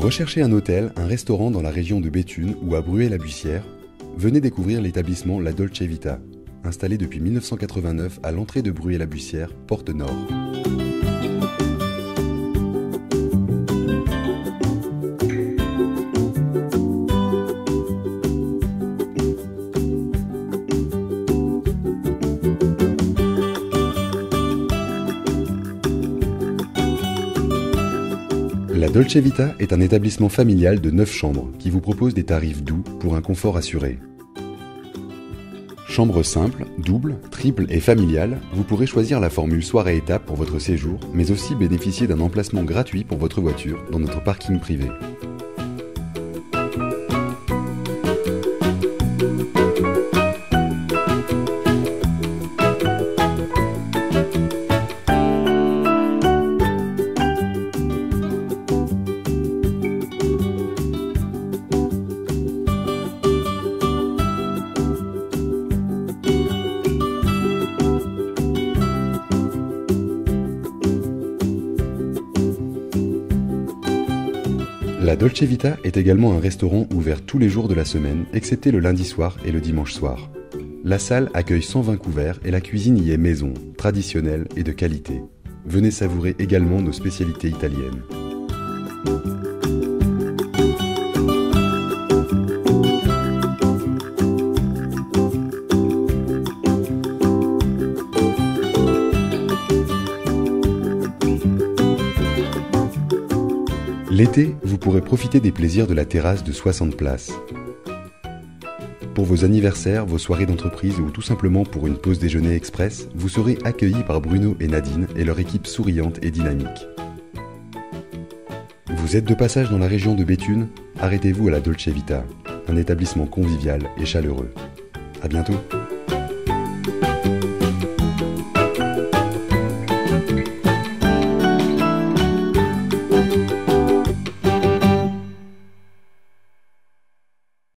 Recherchez un hôtel, un restaurant dans la région de Béthune ou à Bruay-la-Bussière? Venez découvrir l'établissement La Dolce Vita, installé depuis 1989 à l'entrée de Bruay-la-Bussière, porte nord. La Dolce Vita est un établissement familial de 9 chambres qui vous propose des tarifs doux pour un confort assuré. Chambre simple, double, triple et familiale, vous pourrez choisir la formule soirée étape pour votre séjour, mais aussi bénéficier d'un emplacement gratuit pour votre voiture dans notre parking privé. La Dolce Vita est également un restaurant ouvert tous les jours de la semaine, excepté le lundi soir et le dimanche soir. La salle accueille 120 couverts et la cuisine y est maison, traditionnelle et de qualité. Venez savourer également nos spécialités italiennes. L'été, vous pourrez profiter des plaisirs de la terrasse de 60 places. Pour vos anniversaires, vos soirées d'entreprise ou tout simplement pour une pause déjeuner express, vous serez accueillis par Bruno et Nadine et leur équipe souriante et dynamique. Vous êtes de passage dans la région de Béthune? Arrêtez-vous à la Dolce Vita, un établissement convivial et chaleureux. À bientôt!